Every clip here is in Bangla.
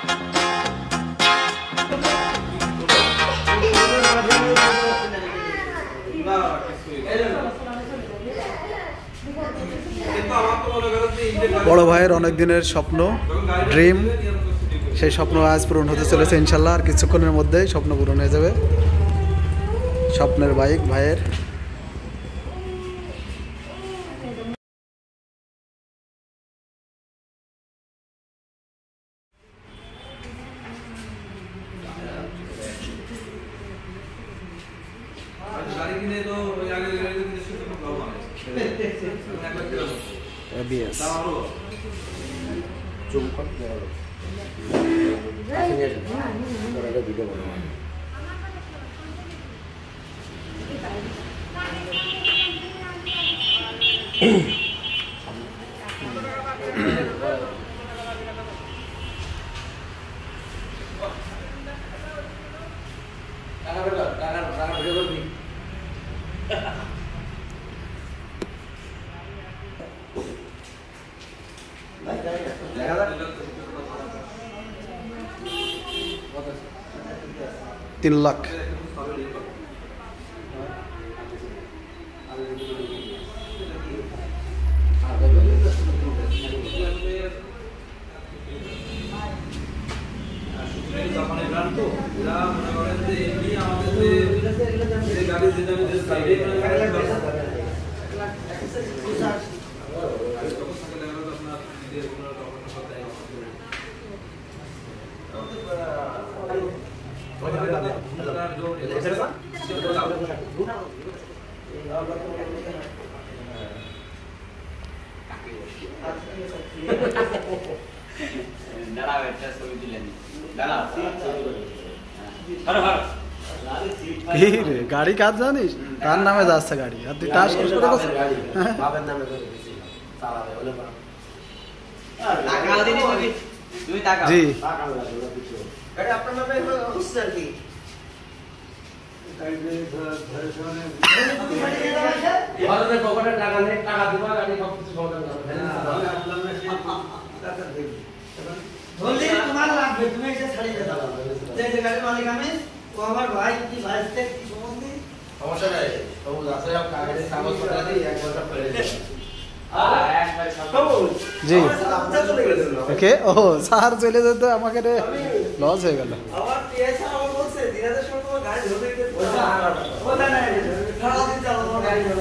বড় ভাইয়ের অনেক দিনের স্বপ্ন, ড্রিম, সেই স্বপ্ন আজ পূরণ হতে চলেছে ইনশাল্লাহ। আর কিছুক্ষণের মধ্যেই স্বপ্ন পূরণ হয়ে যাবে। স্বপ্নের বাইক ভাইয়ের। ABS $3 লাখ। গাড়ি কাজ জানিস, তার নামে যাচ্ছে গাড়ি, আর তুই তার শেষ করে জি তোমার লাগবে, তুমি এসে ছাড়িয়ে দাও। যে গাড়ির মালিক আমি, ও আমার ভাই, কি ভাই কি সম্বন্ধে সমস্যা নাই। তো আছে সব কাগজে কাগজপত্র দিয়ে এক ঘন্টা ফেলে দিই। জি ওকে। ও স্যার চলে যেত, আমাকে লস হয়ে গেল। আমার টিএসআর আমার বলছে দিনাজের সময় তোমার গাড়ি ধরে দিতে ওটা না সারা দিন চালাবো গাড়ি ধরে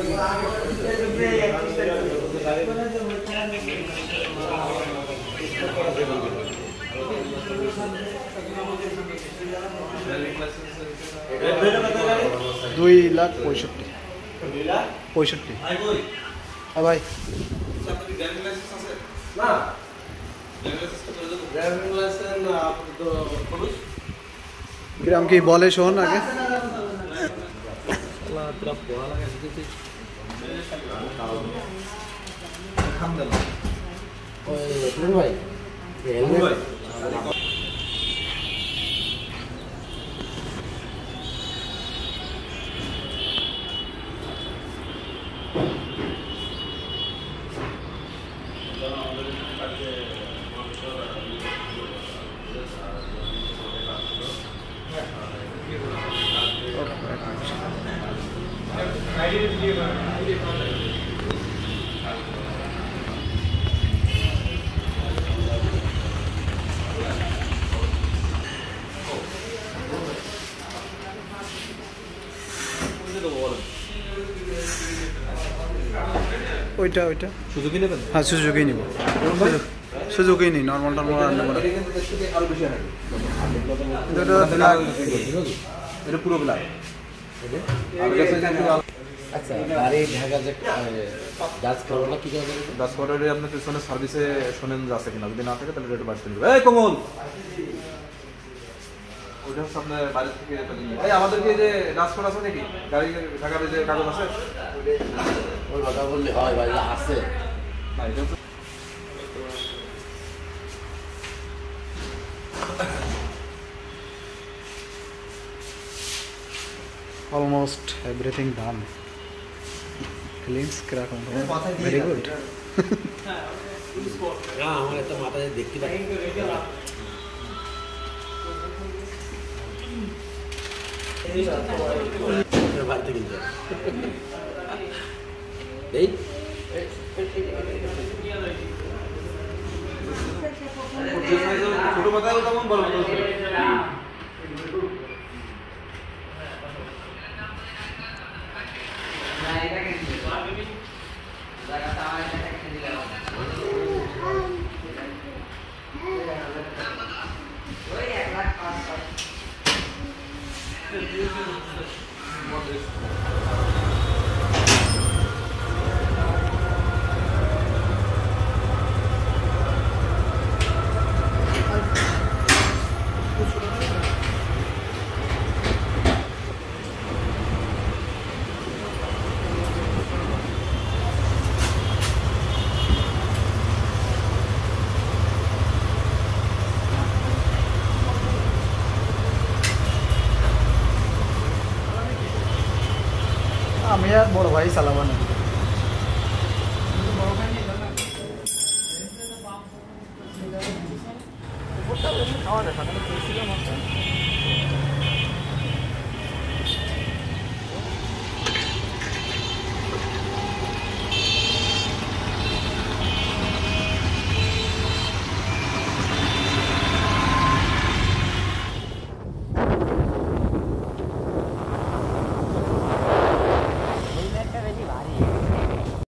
$2,65,000। হ্যাঁ ভাই, কিরম কি বলে শোন আগে। ওইটা ওইটা সুজুকি নেবেন? হ্যাঁ সুজুকি নিব, সুজুকি নিই, নর্মাল টর্মাল আনবো না। এটা পুরো ব্ল্যাক। আচ্ছা, গাড়ি ঢাকা যে ডাচ করোনা কি করে? ডাচ করোনা আপনার পিছনে সার্ভিসে শোনেন যাচ্ছে কিনা, যদি না থাকে তাহলে রেট বাড়তে দেবে। এই কমল, ওইটা হচ্ছে আপনার বাইরে থেকে এই আমাদেরকে যে ডাচ করা আছে নাকি গাড়ি ঢাকার যে কাগজ আছে, ওই কথা বললে হয় ভাই, আছে না এটা almost everything done. Feelings কিরকম? Very good. না আমার একটা মাথায় দেখতে পাই বাড়িতে কিন্তু এই ছোট মাথায় তেমন বড় বড় আমি আর বড় ভাই সালামান